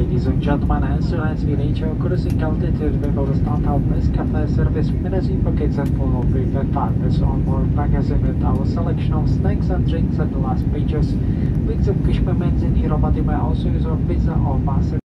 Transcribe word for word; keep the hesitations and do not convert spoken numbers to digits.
Ladies and gentlemen, as soon as we reach our cruising altitude, we will start our Nescafe service with energy pockets and full of prepared partners on board magazine with our selection of snacks and drinks at the last pages. With some fish payments in Europe, but you may also use our pizza or pasta.